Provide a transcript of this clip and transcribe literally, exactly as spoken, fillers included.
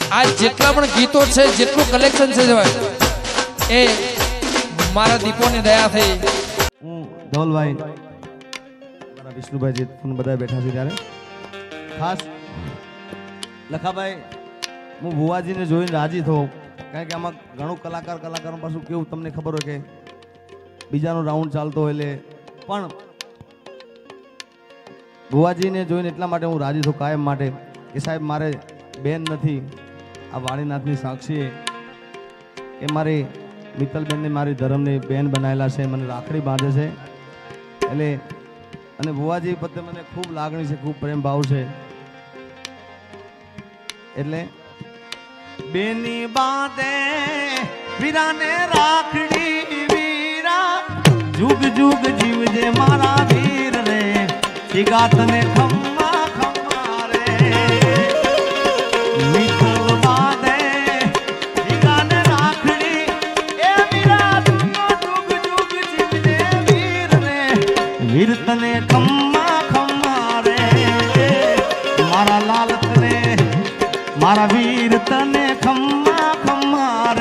आज જેટલા પણ ગીતો છે જેટલું કલેક્શન છે એ મારા દીપોની દયા થઈ। હું ધવલભાઈ મારા વિષ્ણુભાઈ જે બધા બેઠા છે ત્યારે ખાસ લખાભાઈ હું ભુવાજીને જોઈને રાજી થયો કારણ કે આમાં ઘણું કલાકાર કલાકારો પાછું કેવું તમને ખબર હોય કે બીજાનો રાઉન્ડ ચાલતો હોય એટલે પણ ભુવાજીને જોઈને એટલા માટે હું રાજી થયો કાયમ માટે કે સાહેબ મારે બેન નથી આ વાણીનાથની સાક્ષી એ મારી મિત્તલબેનને મારી ધર્મની બેન બનાવેલા છે મને રાખડી બાંધે છે એટલે અને ભુવાજી પ્રત્યે મને ખૂબ લાગણી છે ખૂબ પ્રેમ ભાવ છે એટલે બેની બાંધે વીરાને રાખડી વીરા જુગ જુગ જીવજે મારા વીર રે શિગા તને ખમ્મા ખમ્મા રે મિત્તલ બાંધે શિગાને રાખડી એ વીરા જુગ જુગ જીવજે વીર રે વીર તને ખમ્મા ખમ્મા રે મારા લાલ તને મારા વીર તને ખમ્મા ખમ્મા